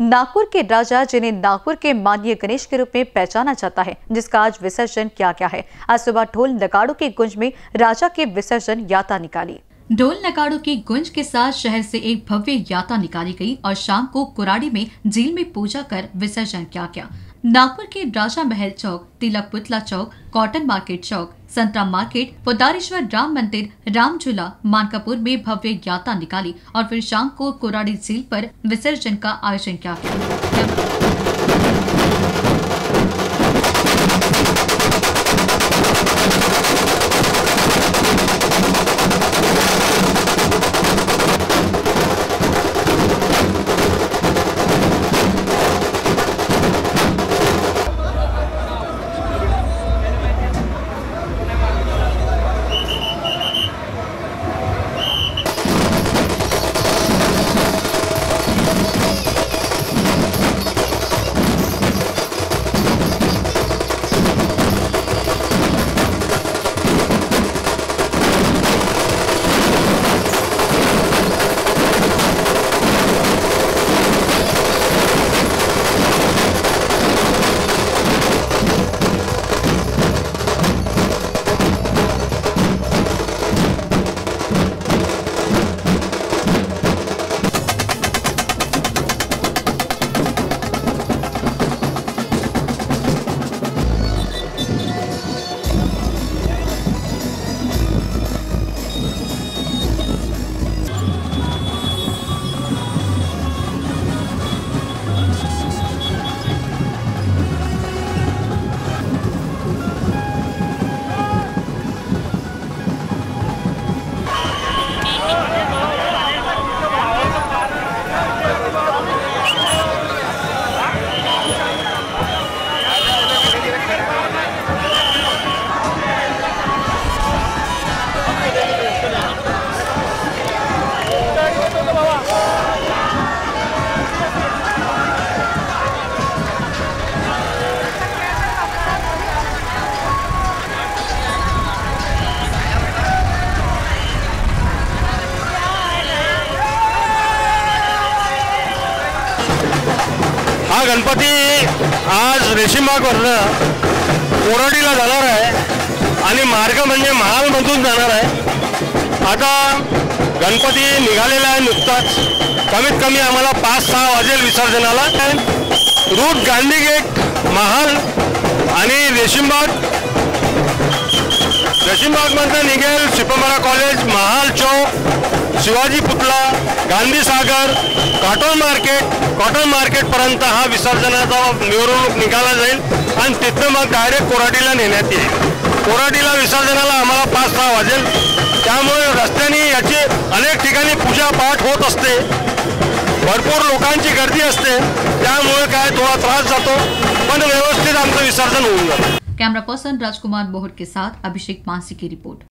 नागपुर के राजा, जिन्हें नागपुर के माननीय गणेश के रूप में पहचाना जाता है, जिसका आज विसर्जन किया गया है। आज सुबह ढोल नगाड़ों की गूंज में राजा के विसर्जन यात्रा निकाली। ढोल नगाड़ों की गूंज के साथ शहर से एक भव्य यात्रा निकाली गई और शाम को कुराड़ी में झील में पूजा कर विसर्जन किया गया। नागपुर के राजा महल चौक, तिलक पुतला चौक, कॉटन मार्केट चौक, संतरा मार्केट, पोदारेश्वर राम मंदिर, राम झूला, मानकापुर में भव्य यात्रा निकाली और फिर शाम को कुराड़ी झील पर विसर्जन का आयोजन किया गया। हा गणपती आज रेशीमबागवरनं कोराडीला जाणार आहे आणि मार्ग म्हणजे महालमधून जाणार आहे। आता गणपती निघालेला आहे नुकताच। कमीत कमी आम्हाला 5-6 वाजेल विसर्जनाला। रूट गांधी गेट, महाल आणि रेशीमबागमधनं निघेल शिपमारा कॉलेज, महाल चौक, शिवाजी पुतला, गांधी सागर, कॉटन मार्केट पर्यंत हा विसर्जनाचा मिरवणूक निघाला जाईल आणि तिथनं मग डायरेक्ट कोराडीला नेण्यात येईल। कोराडीला विसर्जनाला आम्हाला 5-6 वाजेल। त्यामुळे रस्त्याने याची अनेक ठिकाणी पूजा पाठ होत असते, भरपूर लोकांची गर्दी असते, त्यामुळे काय थोडा त्रास जातो, पण व्यवस्थित आमचं विसर्जन होऊन जातं। कैमरा पर्सन राजकुमार मोहर के साथ अभिषेक मानसी की रिपोर्ट।